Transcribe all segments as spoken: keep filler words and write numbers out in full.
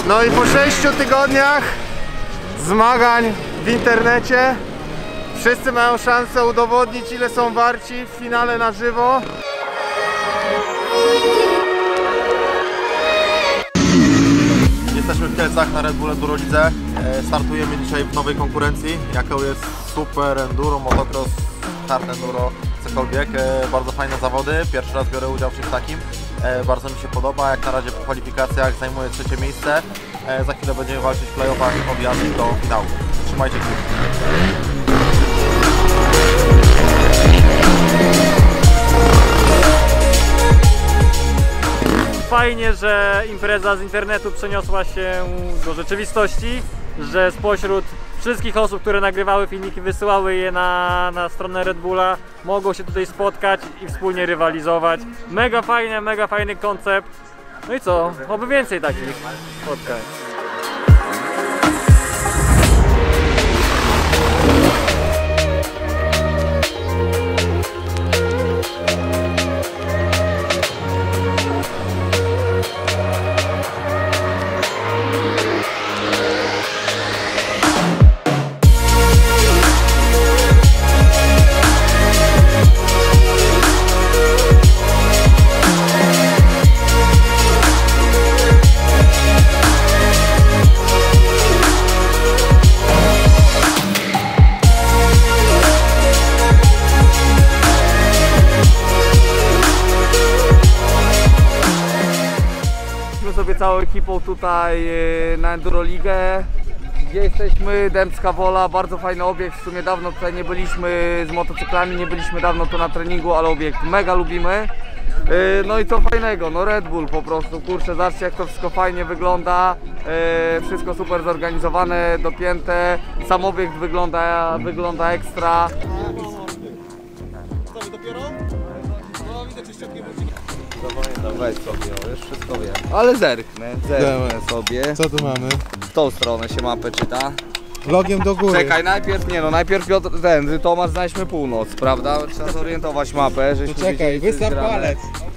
No i po sześciu tygodniach zmagań w internecie wszyscy mają szansę udowodnić, ile są warci w finale na żywo. Jesteśmy w Kielcach na Red Bull Enduro Lidze. Startujemy dzisiaj w nowej konkurencji, jaką jest Super Enduro, Motocross, Hard Enduro, cokolwiek. Bardzo fajne zawody, pierwszy raz biorę udział w czymś takim. Bardzo mi się podoba, jak na razie po kwalifikacjach zajmuję trzecie miejsce. Za chwilę będziemy walczyć w play-offach o wjazd do finału. Trzymajcie kciuki. Fajnie, że impreza z internetu przeniosła się do rzeczywistości, że spośród wszystkich osób, które nagrywały filmiki, wysyłały je na, na stronę Red Bulla, mogą się tutaj spotkać i wspólnie rywalizować. Mega fajne, mega fajny koncept. No i co? Oby więcej takich spotkań. Sobie całą ekipą tutaj na Enduroligę. Gdzie jesteśmy? Dębska Wola, bardzo fajny obiekt, w sumie dawno tutaj nie byliśmy z motocyklami, nie byliśmy dawno tu na treningu, ale obiekt mega lubimy. No i co fajnego, no Red Bull po prostu, kurczę, zobaczcie jak to wszystko fajnie wygląda, wszystko super zorganizowane, dopięte, sam obiekt wygląda, wygląda ekstra. Co wy dopiero? No widzę czyściutkie No weź sobie, już wszystko wiem. Ale zerknę, zerknę sobie. Co tu mamy? W tą stronę się mapę czyta. Logiem do góry. Czekaj, najpierw nie no, najpierw Piotr, ten, Tomasz, znajdźmy północ, prawda? Trzeba zorientować mapę, żeśmy Czekaj, wiedzieli, wystaw palec.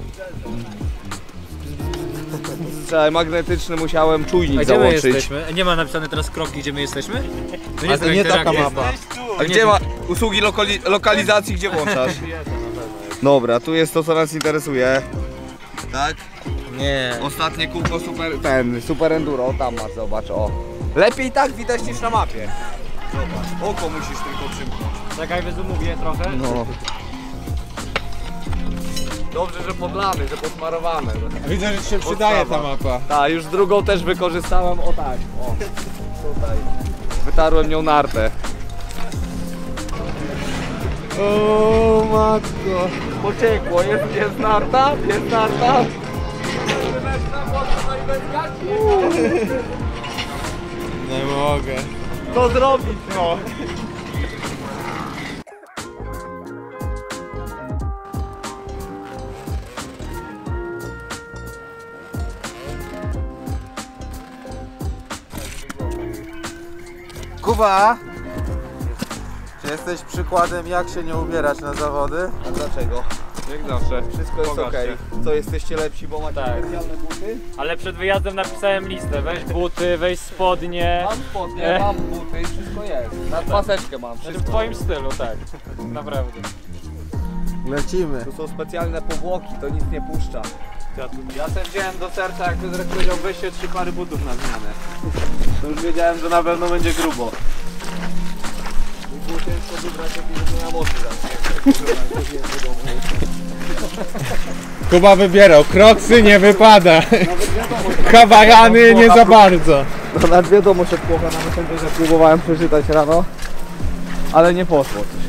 Czekaj, magnetyczny musiałem czujnik A gdzie my załączyć. jesteśmy? Nie ma napisane teraz kroki, gdzie my jesteśmy? To nie, A to nie taka interakcja. mapa. A gdzie ma usługi lokali lokalizacji, gdzie włączasz? Dobra, tu jest to, co nas interesuje. Tak? Nie. Ostatnie kółko super, ten, super enduro, tam masz, zobacz, o. Lepiej tak widać niż na mapie. Zobacz, oko musisz tylko przymknąć. Czekaj, wyzumuję trochę. No. Dobrze, że podlany, że posmarowane. Widzę, że ci się przydaje ta mapa. Tak, już drugą też wykorzystałem, o tak, o. Tutaj. Wytarłem nią nartę. O matko. Pociekło, jest, jest narta, jest narta. Nie mogę. Co zrobić, no? Kuba! Czy jesteś przykładem, jak się nie ubierać na zawody? A dlaczego? Jak zawsze. Wszystko jest Pokaż okej. się. Co, jesteście lepsi, bo macie Tak. specjalne buty? Ale przed wyjazdem napisałem listę. Weź buty, weź spodnie. Mam spodnie, mam buty i wszystko jest. Na paseczkę mam, Znaczy w wszystko. twoim stylu, tak. Naprawdę. Lecimy. Tu są specjalne powłoki, to nic nie puszcza. Ja sobie wziąłem do serca, jak Piotrek powiedział, weźcie trzy pary butów na zmianę. To już wiedziałem, że na pewno będzie grubo. Było ciężko wybrać jakieś na mocy. Kuba wybierał, kroksy nie wypada. Hawajany nie za bardzo. No nawet wiadomo, że płocha na Messengerze próbowałem przeczytać rano, ale nie poszło.